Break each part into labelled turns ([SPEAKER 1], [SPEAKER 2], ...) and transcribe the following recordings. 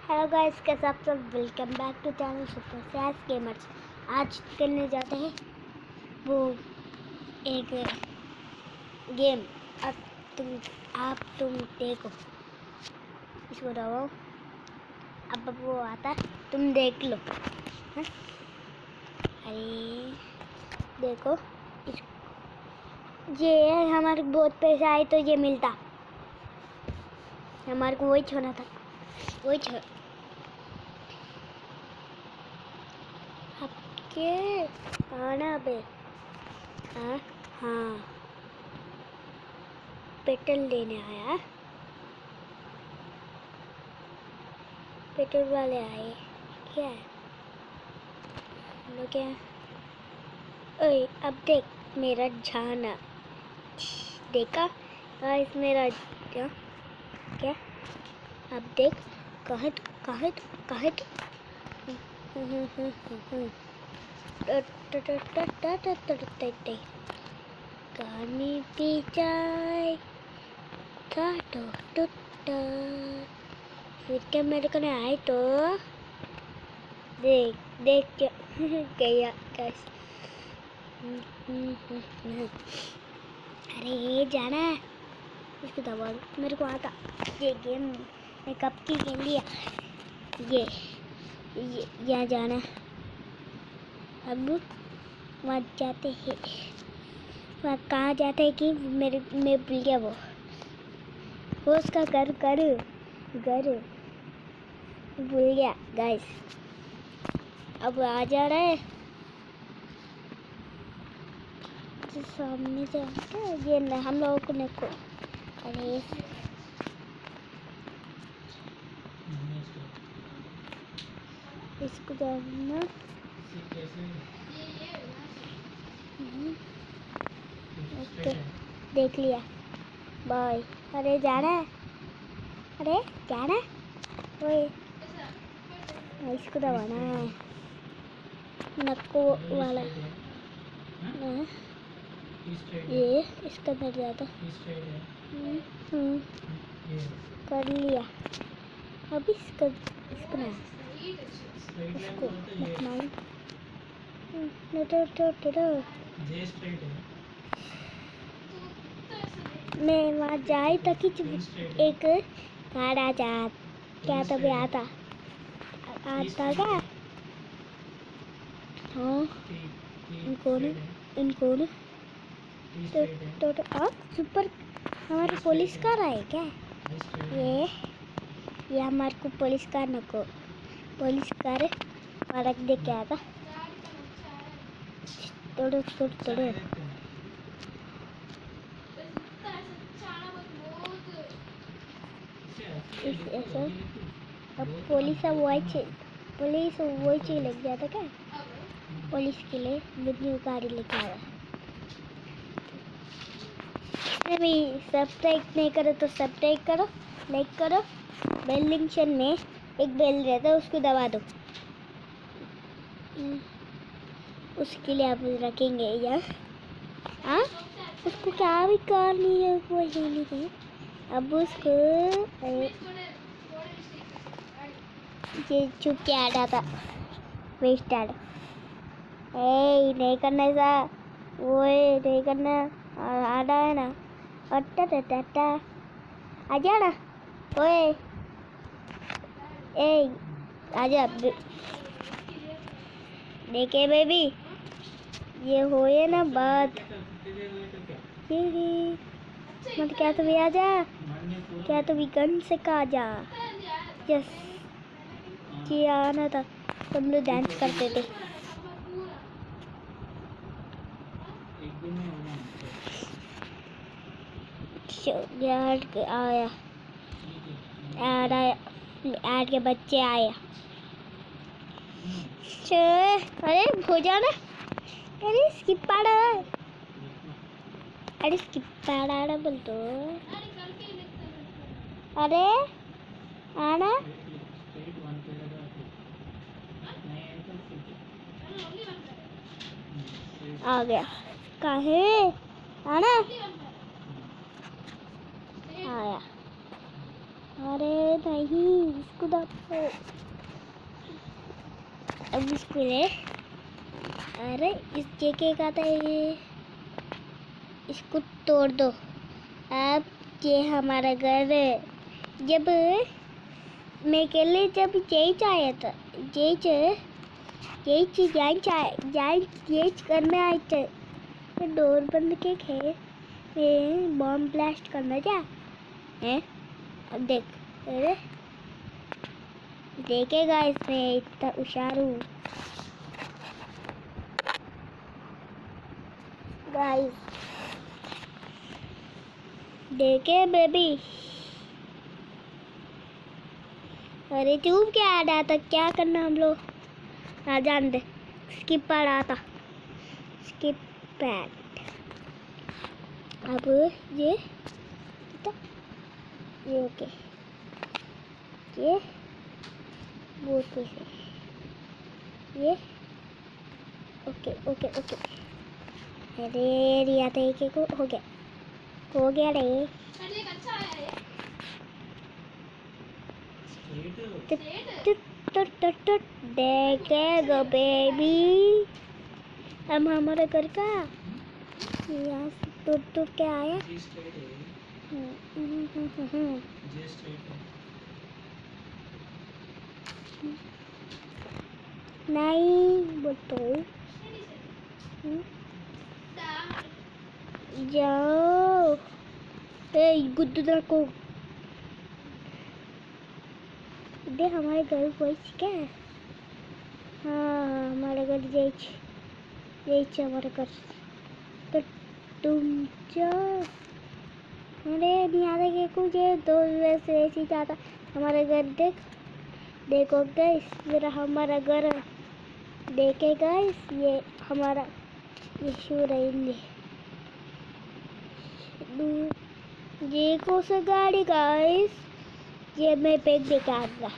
[SPEAKER 1] Hello guys, कैसे आप सब। Welcome back to channel super sass gamers. आज करने जाते हैं वो एक गेम। अब तुम देखो इसको दबाओ। अब वो आता तुम देख लो। हाँ? अरे देखो ये हमारे बहुत पैसे आए तो ये मिलता हमारे को। वही छोड़ना था, वही छोड़ आपके आना बे। हाँ पेट्रोल लेने आया, पेट्रोल वाले आए। क्या है क्या? ओए अब देख मेरा झाना, देखा गाइस मेरा क्या क्या? अब देख कहे गानी पी जाए फिर क्या मेरे को नहीं आए तो देख क्या गया गाइस। अरे ये जाना है, इसको दबा दो। मेरे को आता ये गेम, मैं कब की गेम लिया। ये यहाँ जाना है। अब वहाँ जाते हैं, वहाँ कहाँ जाते हैं कि मैं भूल गया। वो उसका घर भूल गया गाइस। अब आ जा रहा है तो सामने जाता है ये न, हम लोगों को नहीं। अरे इसको जाना ओके, देख लिया बाय। अरे जाना है, अरे जाना है। ओए इसको दबाना है, नक्को वाला। ये इसका अंदर जाता। कर लिया। अब इसको ना इसको मैं वहाँ जाए तक ही एक कार आ जा। क्या तभी आता क्या? हाँ इनको तो सुपर हमारे पुलिस कार आए क्या? ये हमारे को पुलिस कार नको, पुलिस कार मारक दे के आता। तोड़ो ऐसा। अब पुलिस वही लग जाता क्या? पुलिस के लिए न्यू गाड़ी लेके आ रहा है। सब्सक्राइब नहीं करो तो सब्सक्राइब करो, लाइक करो। बेल लिंक्शन में एक बेल रहता है, उसको दबा दो। उसके लिए आप रखेंगे यार। हाँ उसको क्या भी करनी है वो नहीं थी। अब उसको ये चुप के आ जाता वेस्ट ऐड। नहीं करना ऐसा, वो नहीं करना। आना है ना, अट्टा आजा ना। ओए आजा देखे बेबी, ये होए ना बात। मत क्या तू भी आजा, क्या तू भी गन से का जा। यस ये आना था, तुम लोग डांस करते थे। आया ऐड के बच्चे आए। अरे हो जाना। अरे स्किप पाड़ा, अरे स्किप पाड़ा बोल तो। अरे आना आ गया। काहे आना आया। अरे नहीं इसको दबो। अब इसको ले। अरे इस जेके का था ये, इसको तोड़ दो। अब ये हमारा घर है। जब मैं अकेले जब यही आया था, यही चीज यही करने आए थे, तो डोर बंद के खे बॉम्ब ब्लास्ट करना क्या है। अब देख, अरे देखेगा इसमें इतना होशियार हूँ गाइस। देखे बेबी। अरे चुप क्या आ रहा था, क्या करना हम लोग ना जान दे। स्किप पा रहा था, स्किप पैड। अब ये ओके, ये बहुत पैसे, ये ओके ओके ओके। अरे रिया तो एक हो गया रे। देखेगा बेबी। हम हमारे घर का यहाँ से टूट के आया। नहीं बोलो जाओ। गुद्दू को दे। हमारे घर कोई क्या है? हाँ हमारे घर यही हमारे घर। तो तुम जाओ। अरे नहीं आ रहे कुछ दो वैसे ऐसी जाता हमारे घर। देखो गाइस, मेरा हमारा घर देखे गाइस। ये हमारा ये शू रहेंगे। ये कौन सा गाड़ी गाइस? ये मैं पैक देके आ रहा।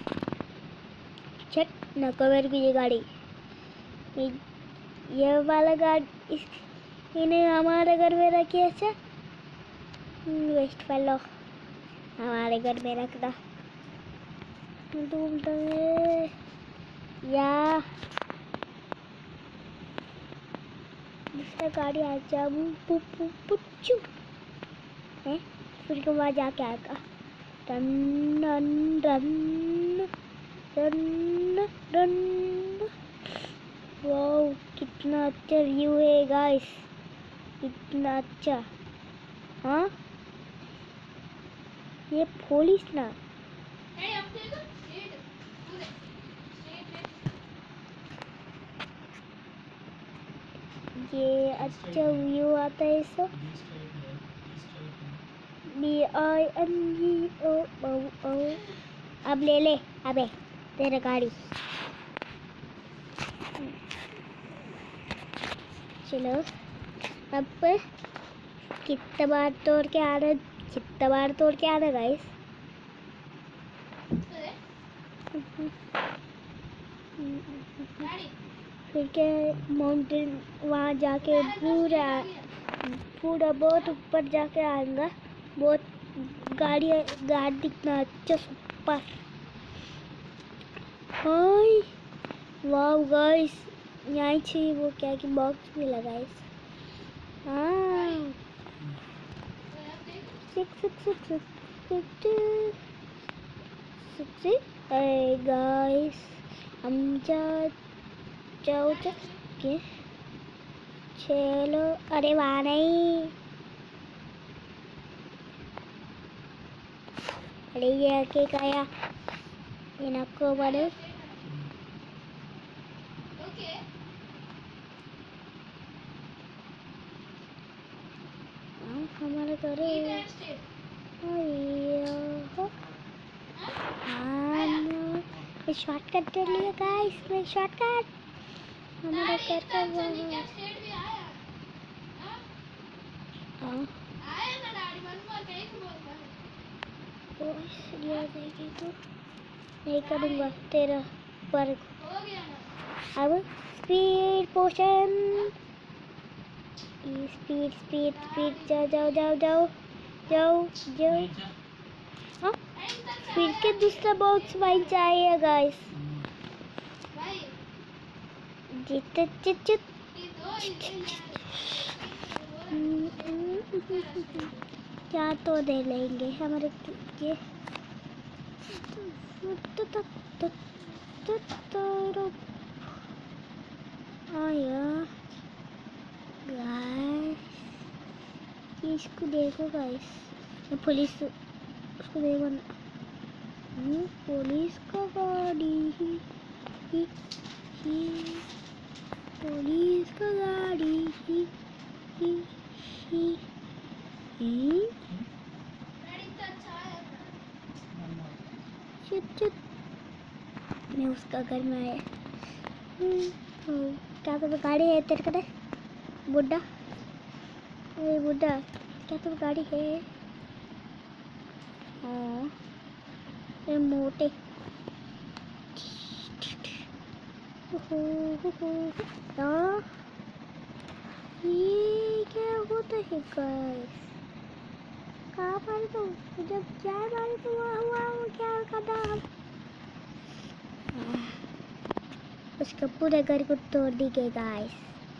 [SPEAKER 1] छट नको मेरे को ये गाड़ी। ये वाला गाड़ी इन्हें हमारे घर में रखी। अच्छा वेस्ट फेलो हमारे घर में रख दो। या दूसरा गाड़ी आ जा। पुच्चू है फिर के वहाँ जाके आएगा। Run run run run run. Wow कितना अच्छा व्यू है गाइस, कितना अच्छा। हाँ ये पुलिस ना ये अच्छा व्यू आता है सब। BINGO। अब ले अबे तेरा गाड़ी। चलो अब कितना बार तोड़ के आ रहा गाइस। फिर के माउंटेन वहाँ जाके पूरा बहुत ऊपर जाके आऊँगा। बहुत गाड़ी दिखना अच्छा सुपर। हाय वाओ गाइस, यहाँ से वो क्या कि बॉक्स भी लगाए। हाँ अरे गाइस हम जाओ के चलो। अरे वहाँ नहीं, अरे ये के गया ये नको बड़े। हमारे घर शॉर्टकट कर लिया गाइस। मैं शॉर्टकट हमारे घर का तो नहीं करूँगा तेरा पर। अब स्पीड पोशन, स्पीड जाओ। हाँ फिर के दूसरा बॉक्स वाइन चाहिए गाइस। क्या तो दे लेंगे हमारे ये गाइस, इसको देखो गाइस, पुलिस उसको देखो, पुलिस का गाड़ी ही, पुलिस का गाड़ी ही, मैं उसका घर में आया। क्या तो गाड़ी है तेरे का बुड्ढा? अरे बुड्ढा, क्या तो गाड़ी है? हाँ, ये मोटे ये क्या होता है गाइस? कहाँ मारे तो जब क्या मारे तो वहाँ क्या करना? उसका पूरे घर को तोड़ दी गई गाइस।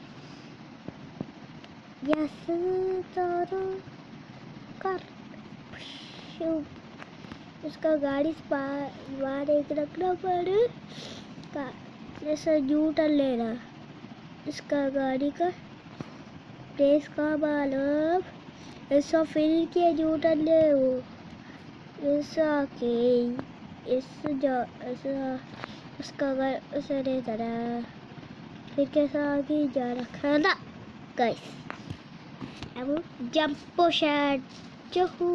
[SPEAKER 1] यस तोड़ो कर, उसका गाड़ी बाहर एक रखना पड़े का, जैसा यूटर्न लेना इसका गाड़ी का प्रेस का मालूम, ऐसा फिर के यूटर्न ले वो ऐसा के ऐसा उसका घर उसे नहीं चला, फिर कैसा आगे जा रखा ना गाइस। अब जंप शॉट चहू,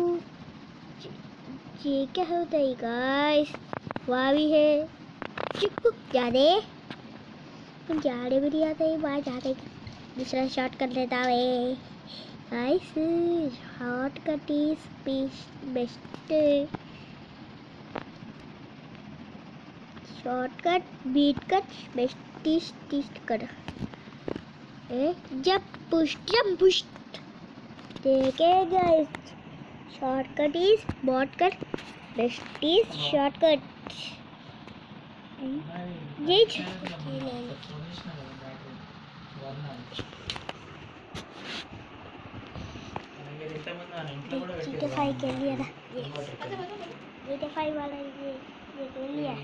[SPEAKER 1] ये क्या होता है गाइस? वहाँ भी है जा रहे भी नहीं आता है, वहाँ जा रहे दूसरा शॉट कर लेता है guys. Shortcut is best, shortcut beat cut best कर जब पुश देखे guys, shortcut is bot cut best is shortcut. ये GTA 5 के लिए ना, GTA 5 वाला ये ले लिया।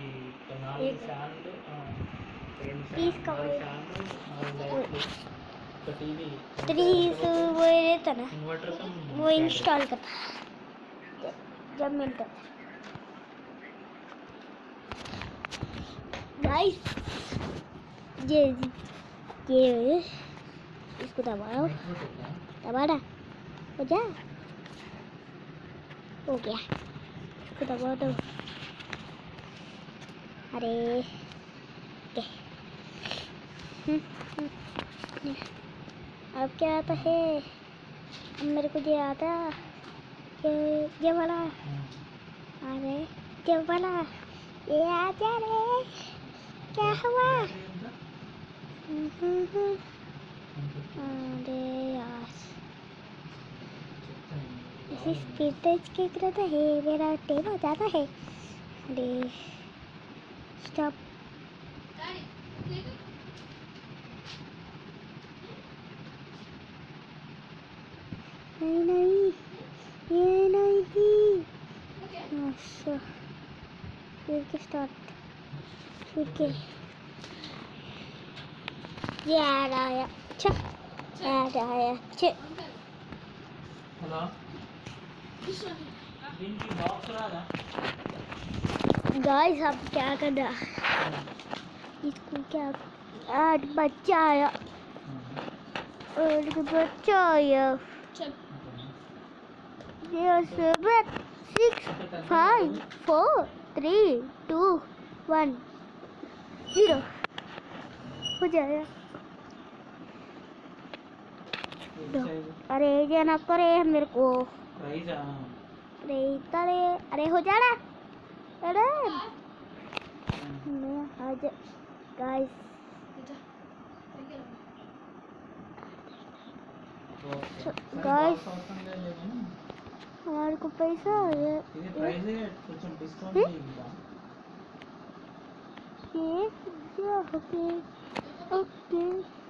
[SPEAKER 1] वो रहता ना, वो इंस्टॉल करता जब मिलता गाइस। ये इसको दबाओ, दबाना हो जा, हो गया, इसको दबाओ तो अरे अब क्या आता है? अब मेरे को ये आता ये वाला, अरे ये वाला ये आ जा रे, क्या हुआ? अरे यार इसी स्पीड टच के करता है, मेरा टेप हो जाता है। अरे स्टॉप, नहीं ये नहीं, अच्छा फिर के स्टार्ट, फिर के ये आ रहा है, अच्छा आ रहा है, अच्छा गाइस अब क्या करना, इसको क्या आज बच्चा आया और बच्चा आया, 7 6 5 4 3 2 1 0 हो जाएगा। अरे ये ना करे मेरे को, अरे हो जा रहा, अरे आज गाइस गाइस हमारे को पैसा है
[SPEAKER 2] ఇది ప్రైస్ కొంచెం డిస్కౌంట్ ఇవ్వా
[SPEAKER 1] ये ओके ओके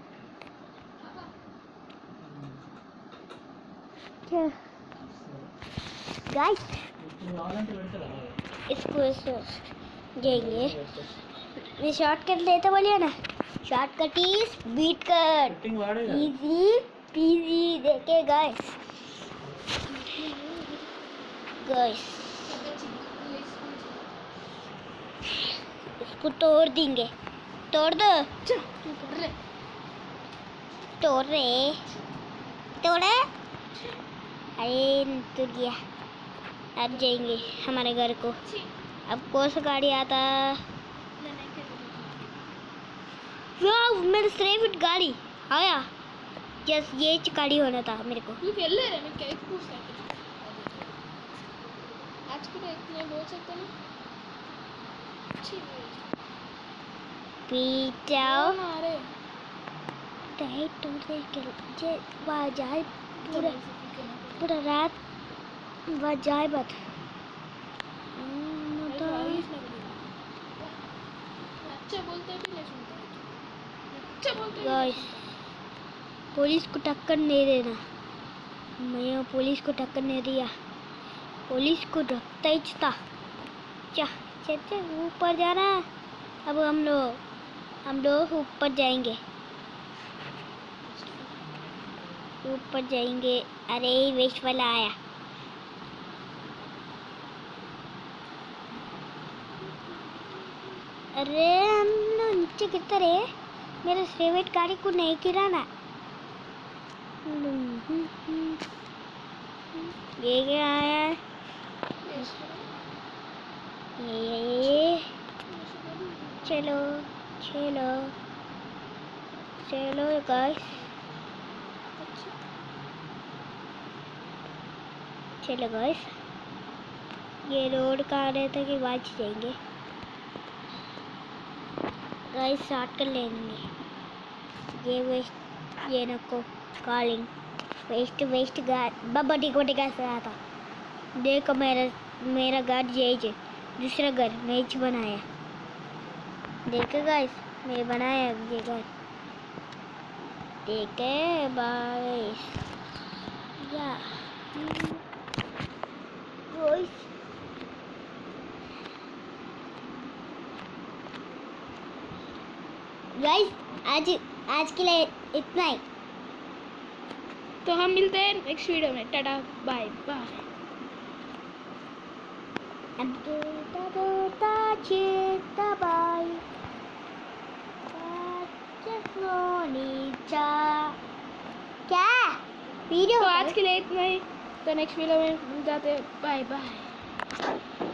[SPEAKER 1] क्या गाइस
[SPEAKER 2] ఇప్పుడు కావాలంటే పెడతారా
[SPEAKER 1] इसको जाएंगे ये शॉर्टकट लेते बोलिए ना shortcut is beat cut
[SPEAKER 2] cutting వాడేగా
[SPEAKER 1] इजी पीजी देखे गाइस गाइस इसको तोड़ देंगे तोड़ दो तोड़ रहे तोड़ा अरे तो गया अब जाएंगे हमारे घर को अब कौन सा गाड़ी आता वाह मेरा फेवरेट गाड़ी आया जस्ट ये गाड़ी होना था मेरे को
[SPEAKER 3] మీకు వెళ్ళారా మీకు ఎక్కువ సైకిల్ आज కూడా इतने बोल सकते ना
[SPEAKER 1] पीछाओ
[SPEAKER 3] आ रहे
[SPEAKER 1] टाइट तो के जे बाजाए पूरा पूरा रात बाजाए बात
[SPEAKER 3] अच्छा बोलते भी नहीं सुनता अच्छा बोलते
[SPEAKER 1] गाइस पुलिस को टक्कर नहीं देना मैं पुलिस को टक्कर नहीं दिया पुलिस को रखता ही था चल ऊपर जाना अब हम लोग ऊपर जाएंगे अरे वेस्ट वाला आया अरे हम लोग नीचे गिरते रहे मेरे फेवरेट गाड़ी को नहीं गिराना ये क्या आया ये चलो चलो चलो गाइस चलो गाइस ये रोड का आ रहे थे कि बाज जाएंगे गाइस शॉर्ट कर लेंगे ये वेस्ट ये नको कॉलिंग वेस्ट बाबा टिकोटी का से आता देखो मेरा घर यही दूसरा घर मैच बनाया देखो गाइस मैं बनाया ये घर देखे गाइस या गाइस गाइस आज के लिए इतना ही
[SPEAKER 3] तो हम मिलते हैं नेक्स्ट वीडियो में टाटा बाय बाय
[SPEAKER 1] क्या वीडियो
[SPEAKER 3] तो आज के लिए इतना ही तो नेक्स्ट वीडियो में मिल जाते हैं बाय बाय